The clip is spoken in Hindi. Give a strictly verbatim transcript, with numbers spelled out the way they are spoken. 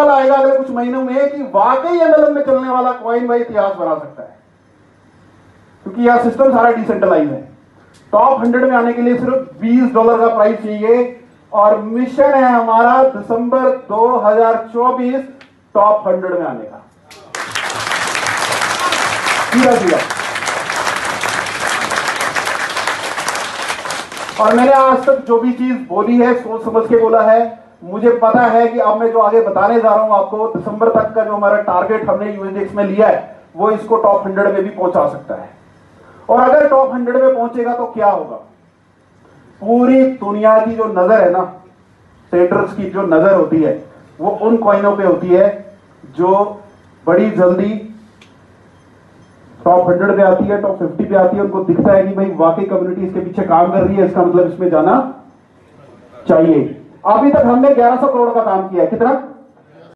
आएगा अगले कुछ महीनों में कि वाकई एमएलएम में चलने वाला कॉइन भाई इतिहास बना सकता है, क्योंकि यह सिस्टम सारा डिसेंट्रलाइज है। टॉप हंड्रेड में आने के लिए सिर्फ बीस डॉलर का प्राइस चाहिए और मिशन है हमारा दिसंबर दो हज़ार चौबीस टॉप हंड्रेड में आने का। सीधा सीधा। और मैंने आज तक जो भी चीज बोली है सोच समझ के बोला है। मुझे पता है कि अब मैं जो आगे बताने जा रहा हूं आपको, दिसंबर तक का जो हमारा टारगेट हमने यूएनएक्स में लिया है वो इसको टॉप हंड्रेड में भी पहुंचा सकता है। और अगर टॉप हंड्रेड में पहुंचेगा तो क्या होगा, पूरी दुनिया की जो नजर है ना, ट्रेडर्स की जो नजर होती है वो उन कॉइनों पे होती है जो बड़ी जल्दी टॉप हंड्रेड पे आती है, टॉप फिफ्टी पे आती है। उनको दिखता है कि भाई वाकई कम्युनिटी इसके पीछे काम कर रही है, इसका मतलब इसमें जाना चाहिए। अभी तक हमने ग्यारह सौ करोड़ का काम किया है। कितना?